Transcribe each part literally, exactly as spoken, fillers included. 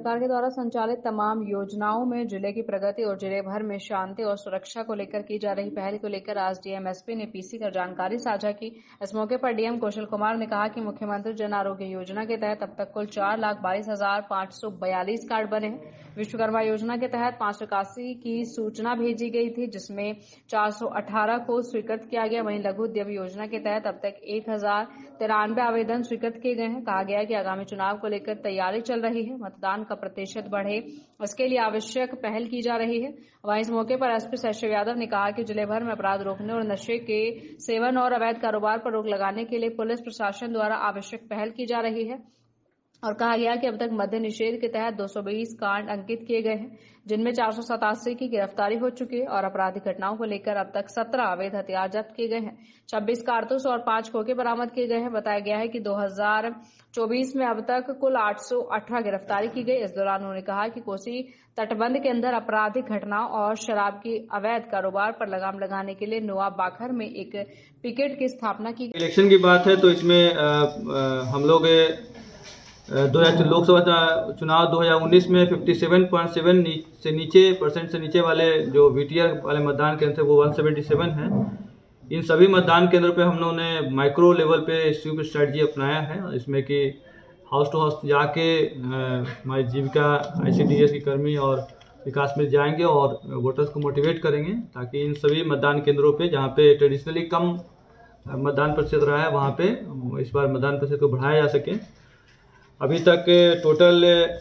सरकार के द्वारा संचालित तमाम योजनाओं में जिले की प्रगति और जिले भर में शांति और सुरक्षा को लेकर की जा रही पहल को लेकर आज डीएम एसपी ने पीसी कर जानकारी साझा की। इस मौके पर डीएम कौशल कुमार ने कहा कि मुख्यमंत्री जन आरोग्य योजना के तहत अब तक कुल चार लाख बाईस हजार पाँच सौ बयालीस कार्ड बने हैं। विश्वकर्मा योजना के तहत पांच सौ इक्यासी की सूचना भेजी गई थी, जिसमें चार सौ अठारह को स्वीकृत किया गया। वहीं लघु उद्यम योजना के तहत अब तक एक हजार तिरानवे आवेदन स्वीकृत किए गए हैं। कहा गया है कि आगामी चुनाव को लेकर तैयारी चल रही है, मतदान का प्रतिशत बढ़े, इसके लिए आवश्यक पहल की जा रही है। वहीं इस मौके पर एसपी शैशव यादव ने कहा कि जिले भर में अपराध रोकने और नशे के सेवन और अवैध कारोबार पर रोक लगाने के लिए पुलिस प्रशासन द्वारा आवश्यक पहल की जा रही है और कहा गया कि अब तक मद्य निषेध के तहत दो सौ बीस कांड अंकित किए गए हैं, जिनमें चार सौ सतासी की गिरफ्तारी हो चुकी है और आपराधिक घटनाओं को लेकर अब तक सत्रह अवैध हथियार जब्त किए गए हैं, छब्बीस कारतूस और पांच खोखे बरामद किए गए हैं। बताया गया है कि दो हजार चौबीस में अब तक कुल आठ सौ अठारह गिरफ्तारी की गई। इस दौरान उन्होंने कहा कि कोसी तटबंध के अंदर आपराधिक घटनाओं और शराब की अवैध कारोबार पर लगाम लगाने के लिए नोआ बाखर में एक पिकेट की स्थापना की। इलेक्शन की बात है तो इसमें आ, आ, हम लोग दो हजार लोकसभा चुनाव दो हजार उन्नीस में सत्तावन पॉइंट सात से नीचे परसेंट से नीचे वाले जो वीटीआर वाले मतदान केंद्र थे वो एक सौ सतहत्तर हैं। इन सभी मतदान केंद्रों पे हम लोगों ने माइक्रो लेवल पे स्वीप स्ट्रैटेजी अपनाया है, इसमें कि हाउस टू हाउस जाके हमारी जीविका आईसीडीएस की कर्मी और विकास में जाएंगे और वोटर्स को मोटिवेट करेंगे, ताकि इन सभी मतदान केंद्रों पे जहाँ पे ट्रेडिशनली कम मतदान प्रतिशत रहा है वहाँ पे इस बार मतदान प्रतिशत को बढ़ाया जा सके। अभी तक टोटल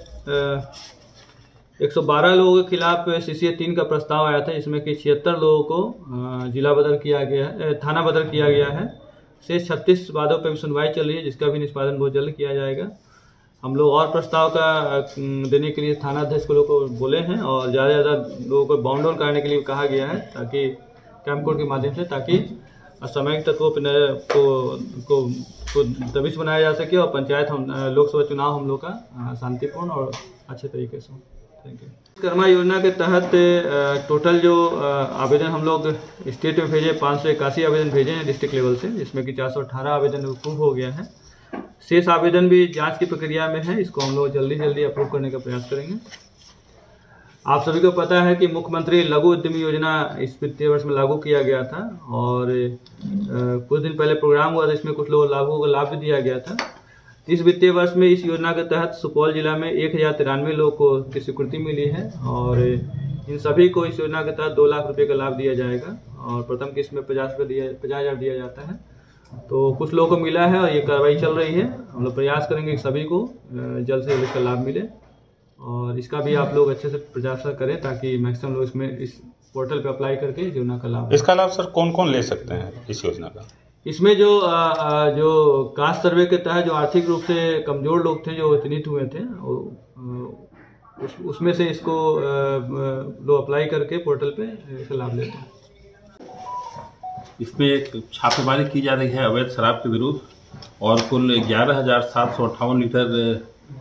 एक सौ बारह लोगों के खिलाफ सीसीए तीन का प्रस्ताव आया था, इसमें कि छिहत्तर लोगों को जिला बदल किया गया है, थाना बदल किया गया है। से छत्तीस वादों पर भी सुनवाई चल रही है, जिसका भी निष्पादन बहुत जल्द किया जाएगा। हम लोग और प्रस्ताव का देने के लिए थाना अध्यक्ष को लोगों को बोले हैं और ज़्यादा से ज़्यादा लोगों को बाउंड डाउन करने के लिए कहा गया है, ताकि कैंप कोड के माध्यम से, ताकि असामयिक तत्वों को को को दबिश बनाया जा सके और पंचायत हम लोकसभा चुनाव हम लोग का शांतिपूर्ण और अच्छे तरीके से। Thank you. विश्वकर्मा योजना के तहत टोटल जो आवेदन हम लोग स्टेट में भेजे पाँच सौ इक्यासी आवेदन भेजे हैं डिस्ट्रिक्ट लेवल से, जिसमें कि चार सौ अठारह आवेदन अप्रूव हो गया है। शेष आवेदन भी जांच की प्रक्रिया में है, इसको हम लोग जल्दी जल्दी अप्रूव करने का प्रयास करेंगे। आप सभी को पता है कि मुख्यमंत्री लघु उद्यमी योजना इस वित्तीय वर्ष में लागू किया गया था और कुछ दिन पहले प्रोग्राम हुआ था, इसमें कुछ लोगों लागू को लाभ भी दिया गया था। इस वित्तीय वर्ष में इस योजना के तहत सुपौल जिला में एक हजार तिरानवे लोग को की स्वीकृति मिली है और इन सभी को इस योजना के तहत दो लाख रुपए का लाभ दिया जाएगा और प्रथम किस्त में पचास रुपये दिया पचास हजार दिया जाता है। तो कुछ लोगों को मिला है और ये कार्रवाई चल रही है। हम लोग प्रयास करेंगे कि सभी को जल्द से जल्द इसका लाभ मिले और इसका भी आप लोग अच्छे से प्रचार करें, ताकि मैक्सिमम लोग इसमें इस पोर्टल पे अप्लाई करके इस योजना का लाभ। इसका लाभ सर कौन कौन ले सकते हैं इस योजना का? इसमें जो जो कास्ट सर्वे के तहत जो आर्थिक रूप से कमजोर लोग थे जो चिन्हित हुए थे उस, उसमें से इसको लोग अप्लाई करके पोर्टल पे इसका लाभ लेते हैं। इसमें एक छापेमारी की जा रही है अवैध शराब के विरुद्ध और कुल ग्यारह हजार सात सौ अट्ठावन लीटर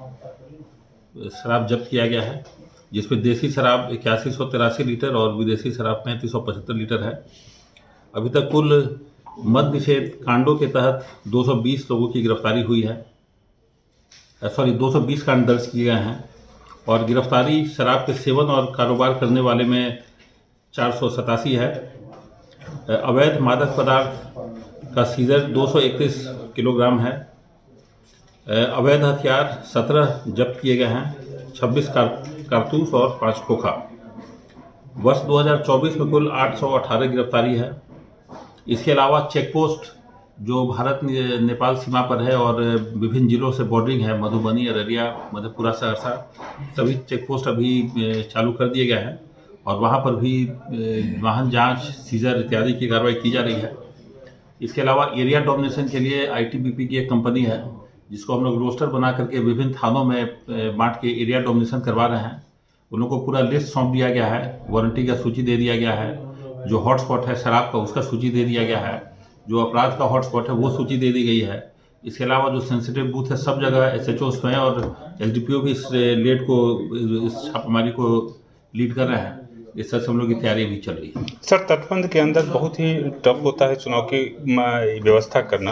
शराब जब्त किया गया है, जिसमें देसी शराब इक्यासी सौ तिरासी लीटर और विदेशी शराब पैंतीस सौ पचहत्तर लीटर है। अभी तक कुल मद्य निषेध कांडों के तहत दो सौ बीस लोगों की गिरफ्तारी हुई है, सॉरी दो सौ बीस कांड दर्ज किए गए हैं और गिरफ्तारी शराब के सेवन और कारोबार करने वाले में चार सौ सतासी है। अवैध मादक पदार्थ का सीजर दो सौ इकतीस किलोग्राम है। अवैध हथियार सत्रह जब्त किए गए हैं, छब्बीस कार, कारतूस और पाँच खोखा। वर्ष दो हज़ार चौबीस में कुल आठ सौ अठारह गिरफ्तारी है। इसके अलावा चेक पोस्ट जो भारत नेपाल सीमा पर है और विभिन्न जिलों से बॉर्डरिंग है, मधुबनी, अररिया, मधेपुरा, सहरसा, सभी चेक पोस्ट अभी चालू कर दिए गए हैं और वहाँ पर भी वाहन जांच, सीजर इत्यादि की कार्रवाई की जा रही है। इसके अलावा एरिया डोमिनेशन के लिए आईटीबीपी की एक कंपनी है, जिसको हम लोग रोस्टर बना करके विभिन्न थानों में बांट के एरिया डोमिनेशन करवा रहे हैं। उन लोगों को पूरा लिस्ट सौंप दिया गया है, वारंटी का सूची दे दिया गया है, जो हॉटस्पॉट है शराब का उसका सूची दे दिया गया है, जो अपराध का हॉटस्पॉट है वो सूची दे दी गई है। इसके अलावा जो सेंसिटिव बूथ है सब जगह एसएचओ स्वयं और एसडीपीओ भी इस लेड को इस छापेमारी को लीड कर रहे हैं। इस तरह से हम लोग की तैयारी भी चल रही है। सर, तटबंध के अंदर बहुत ही टफ होता है चुनाव की व्यवस्था करना,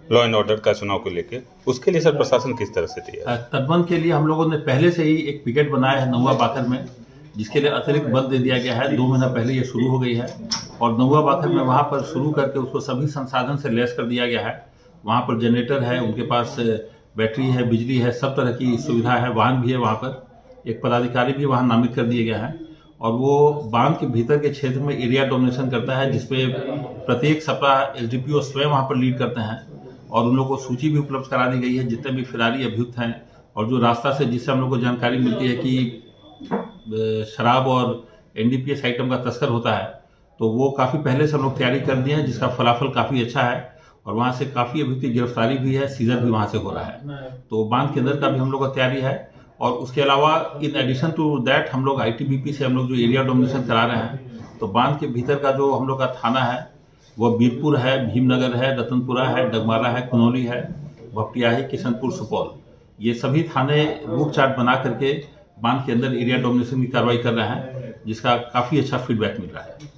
लॉ एंड ऑर्डर का चुनाव को लेकर, उसके लिए सर प्रशासन किस तरह से तैयार है? तटबंध के लिए हम लोगों ने पहले से ही एक पिकेट बनाया है नौवा बाकर में, जिसके लिए अतिरिक्त बल दे दिया गया है। दो महीना पहले ये शुरू हो गई है और नौवा बाकर में वहाँ पर शुरू करके उसको सभी संसाधन से लैस कर दिया गया है। वहाँ पर जनरेटर है, उनके पास बैटरी है, बिजली है, सब तरह की सुविधा है, वाहन भी है। वहाँ पर एक पदाधिकारी भी वहाँ नामित कर दिया गया है और वो बांध के भीतर के क्षेत्र में एरिया डोमिनेशन करता है, जिसपे प्रत्येक सप्ताह एसडीपीओ स्वयं वहाँ पर लीड करते हैं और उन लोगों को सूची भी उपलब्ध करा दी गई है जितने भी फिरारी अभियुक्त हैं। और जो रास्ता से जिससे हम लोग को जानकारी मिलती है कि शराब और एनडीपीएस आइटम का तस्कर होता है, तो वो काफ़ी पहले से हम लोग तैयारी कर दिए हैं, जिसका फलाफल काफ़ी अच्छा है और वहाँ से काफ़ी अभियुक्त की गिरफ्तारी भी है, सीजर भी वहाँ से हो रहा है। तो बांध के अंदर का भी हम लोग का तैयारी है और उसके अलावा इन एडिशन टू दैट हम लोग आईटीबीपी से हम लोग जो एरिया डोमिनेशन करा रहे हैं, तो बांध के भीतर का जो हम लोग का थाना है वो बीरपुर है, भीमनगर है, रतनपुरा है, डगमारा है, कुनौली है, भपटियाही, किशनपुर, सुपौल, ये सभी थाने रूट चार्ट बना करके बांध के अंदर एरिया डोमिनेशन की कार्रवाई कर रहे हैं, जिसका काफ़ी अच्छा फीडबैक मिल रहा है।